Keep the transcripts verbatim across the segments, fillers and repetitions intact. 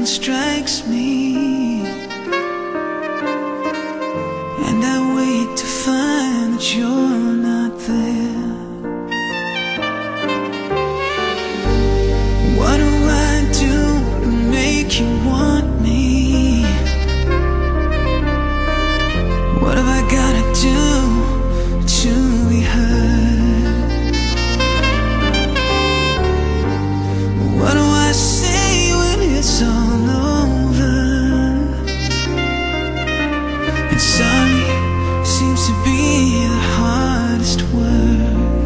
strikes me, and I wait to find that you're not there. What do I do to make you want me? What have I gotta do to be heard? What do I say when it's all over? And sorry seems to be the hardest word.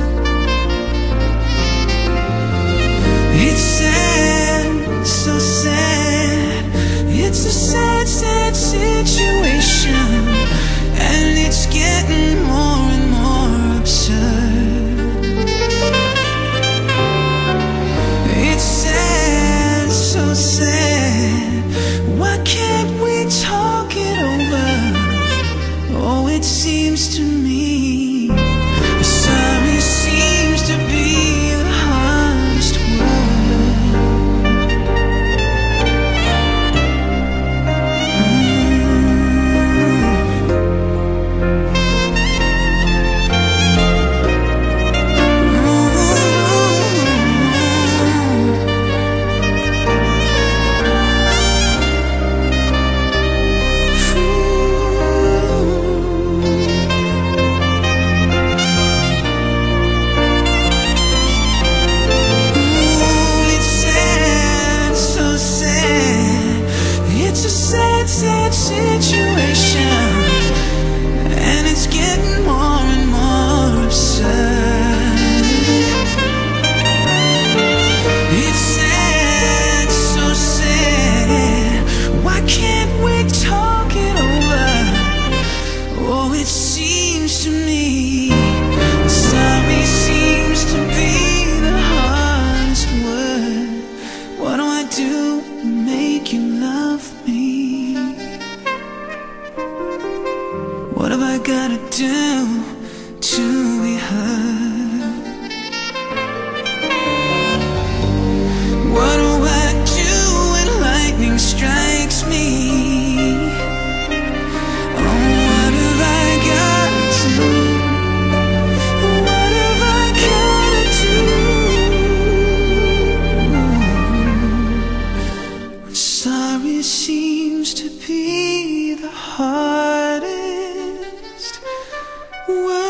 It's sad, so sad. It's a sad, sad situation, and it's getting more and more absurd. It's sad, so sad. Why can't we talk it over? Oh, it seems to me sorry seems to be the hardest word. It's a sad, sad situation, and it's getting more and more absurd. It's sad, so sad. Why can't we talk it over? Oh, it seems to me sorry seems to be the hardest word. What do I do to make you love me? What have I gotta do to be heard? What do I do when lightning strikes me? Oh, what have I gotta do? What have I gotta do? Sorry seems to be the hardest word.